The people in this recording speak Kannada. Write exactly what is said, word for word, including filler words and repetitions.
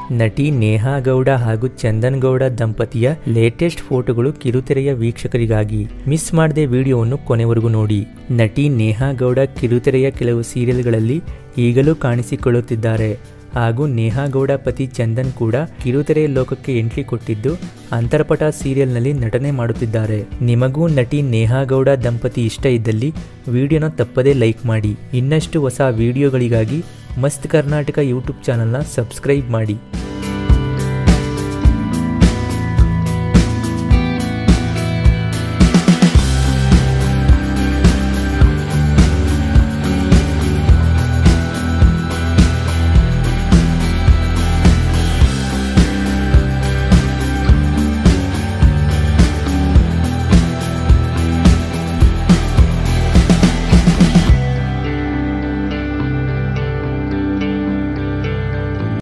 ನಟಿ ನೇಹಾ ಗೌಡ ಹಾಗೂ ಚಂದನ್ ಗೌಡ ದಂಪತಿಯ ಲೇಟೆಸ್ಟ್ ಫೋಟೋಗಳು ಕಿರುತೆರೆಯ ವೀಕ್ಷಕರಿಗಾಗಿ. ಮಿಸ್ ಮಾಡದೆ ವಿಡಿಯೋವನ್ನು ಕೊನೆವರೆಗೂ ನೋಡಿ. ನಟಿ ನೇಹಾ ಗೌಡ ಕಿರುತೆರೆಯ ಕೆಲವು ಸೀರಿಯಲ್ಗಳಲ್ಲಿ ಈಗಲೂ ಕಾಣಿಸಿಕೊಳ್ಳುತ್ತಿದ್ದಾರೆ ಹಾಗೂ ನೇಹಾ ಗೌಡ ಪತಿ ಚಂದನ್ ಕೂಡ ಕಿರುತೆರೆಯ ಲೋಕಕ್ಕೆ ಎಂಟ್ರಿ ಕೊಟ್ಟಿದ್ದು ಅಂತರಪಟ ಸೀರಿಯಲ್ನಲ್ಲಿ ನಟನೆ ಮಾಡುತ್ತಿದ್ದಾರೆ. ನಿಮಗೂ ನಟಿ ನೇಹಾ ಗೌಡ ದಂಪತಿ ಇಷ್ಟ ಇದ್ದಲ್ಲಿ ವಿಡಿಯೋನ ತಪ್ಪದೇ ಲೈಕ್ ಮಾಡಿ. ಇನ್ನಷ್ಟು ಹೊಸ ವಿಡಿಯೋಗಳಿಗಾಗಿ ಮಸ್ತ್ ಕರ್ನಾಟಕ ಯೂಟ್ಯೂಬ್ ಚಾನಲ್ನ ಸಬ್ಸ್ಕ್ರೈಬ್ ಮಾಡಿ.